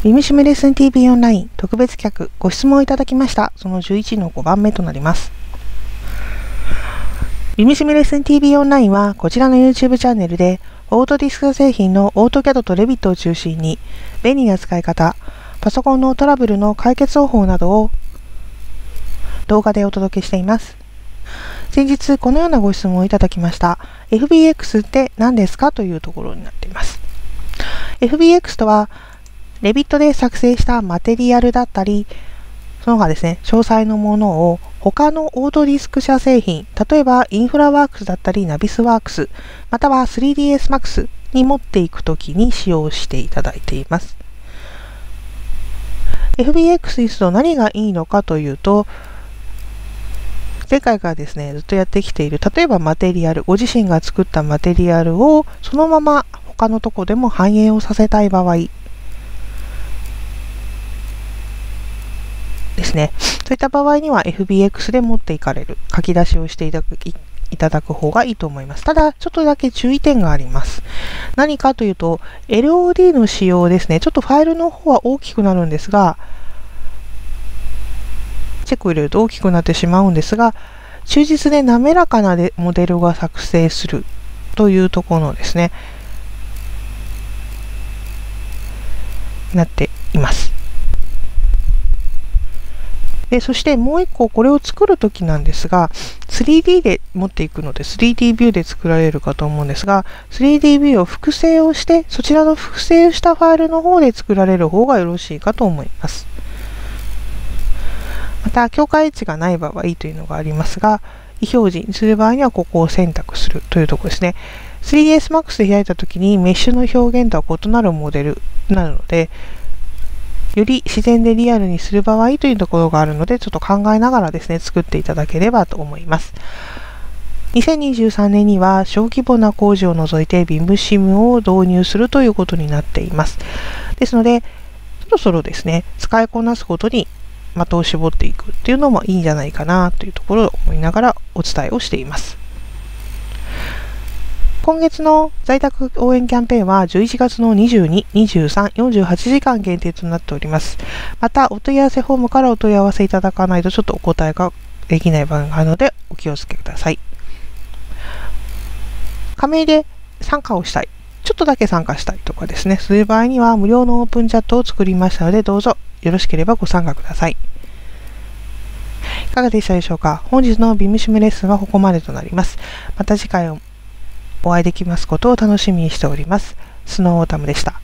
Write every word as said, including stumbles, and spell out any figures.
ビムシムレッスン ティーブイ オンライン特別企画ご質問いただきました。そのじゅういちのごばんめとなります。ビムシムレッスン ティーブイ オンラインはこちらの YouTube チャンネルでオートディスク製品のオートキャドと Revit を中心に便利な使い方、パソコンのトラブルの解決方法などを動画でお届けしています。先日このようなご質問をいただきました。エフビーエックス って何ですかというところになっています。エフビーエックス とはRevit で作成したマテリアルだったり、その他ですね、詳細のものを他のオートディスク社製品、例えばインフラワークスだったりナビスワークス、または スリーディーエスマックス に持っていくときに使用していただいています。エフビーエックス ですと何がいいのかというと、前回からですね、ずっとやってきている、例えばマテリアル、ご自身が作ったマテリアルをそのまま他のとこでも反映をさせたい場合ですね。そういった場合には エフビーエックス で持っていかれる、書き出しをしていただく、いただく方がいいと思います。ただ、ちょっとだけ注意点があります。何かというと、エルオーディー の使用ですね。ちょっとファイルの方は大きくなるんですが、チェックを入れると大きくなってしまうんですが、忠実で滑らかなモデルが作成するというところのですね、なっています。でそしてもう一個これを作るときなんですが、スリーディー で持っていくので スリーディー ビューで作られるかと思うんですが、スリーディー ビューを複製をして、そちらの複製したファイルの方で作られる方がよろしいかと思います。また、境界値がない場合というのがありますが、意表示にする場合にはここを選択するというところですね。スリーディーエスマックス で開いたときにメッシュの表現とは異なるモデルになるので、より自然でリアルにする場合というところがあるので、ちょっと考えながらですね、作っていただければと思います。にせんにじゅうさんねんには小規模な工事を除いて ビムシム を導入するということになっています。ですので、そろそろですね、使いこなすことに的を絞っていくっていうのもいいんじゃないかなというところを思いながらお伝えをしています。今月の在宅応援キャンペーンはじゅういちがつのにじゅうに、にじゅうさん、よんじゅうはちじかん限定となっております。また、お問い合わせフォームからお問い合わせいただかないとちょっとお答えができない場合があるのでお気をつけください。加盟で参加をしたい、ちょっとだけ参加したいとかですね、そういう場合には無料のオープンチャットを作りましたので、どうぞよろしければご参加ください。いかがでしたでしょうか。本日のビムシムレッスンはここまでとなります。また次回お会いできますことを楽しみにしております。スノーオータムでした。